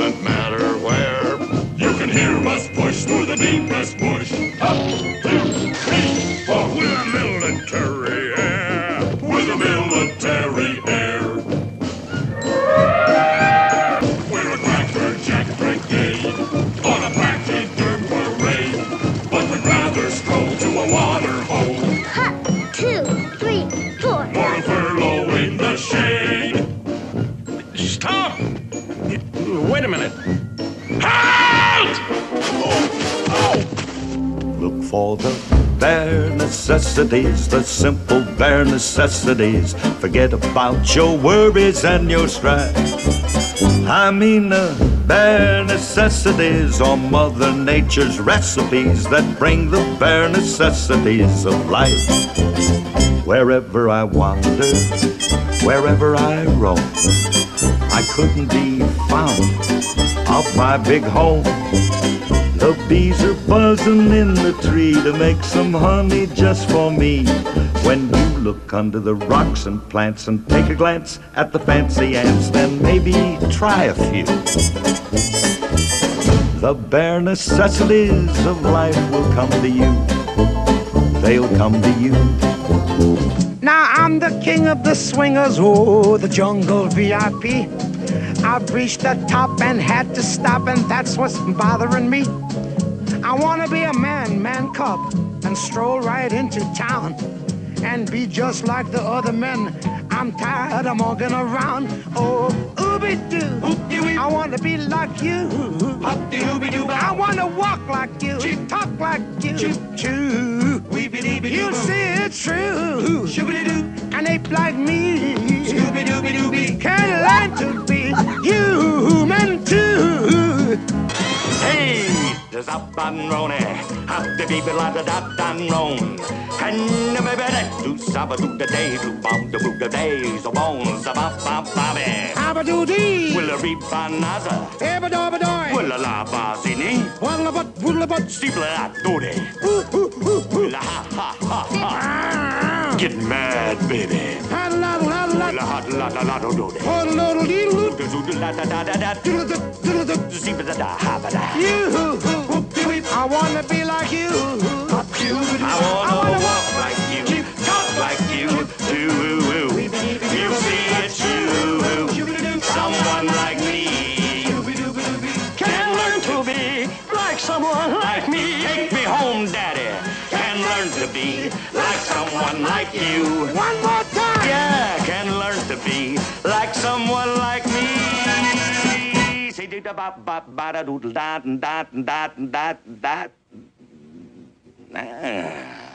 doesn't matter where. You can hear us push through the deepest bush. Up, 2, 3, 4. With a military air. With a military air. We're a Cracker Jack brigade on a practical parade, but we'd rather stroll to a water hole. Hut, 2, 3, 4. Or a furlough in the shade. Stop! Wait a minute. Halt! Look for the bare necessities, the simple bare necessities. Forget about your worries and your strife. I mean the bare necessities are Mother Nature's recipes that bring the bare necessities of life. Wherever I wander, wherever I roam, I couldn't be found off my big home. The bees are buzzing in the tree to make some honey just for me. When you look under the rocks and plants and take a glance at the fancy ants, then maybe try a few. The bare necessities of life will come to you. They'll come to you. Now I'm the king of the swingers, oh, the jungle VIP. I've reached the top and had to stop, and that's what's bothering me. I wanna be a man cub, and stroll right into town, and be just like the other men. I'm tired of walking around. Oh, ooby-doo, I wanna be like you. I wanna walk like you, talk like you, choo. You see it's true. An ape like me can learn to be human too. Hey, there's up and Ronnie, up the people at the dot and roan. And the baby that do saba do the day, do bomb the book the days, the bones of Bobby. Abba-doo-dee, Will a reap banaza, ebba-dobba-doy, will a la bazini, waddle-a-butt, steeple at doody. Will a ha ha ha ha. Get mad, baby. Will a hot la la la do doody. I wanna be like you. I wanna walk like you, talk like you, too. You see it's you, someone like me. Can learn to be like someone like me. Take me home, Daddy. Can learn to be like someone like you. One more time. Yeah, can learn to be like someone like me. Say do da ba ba ba da doodle da da da da da.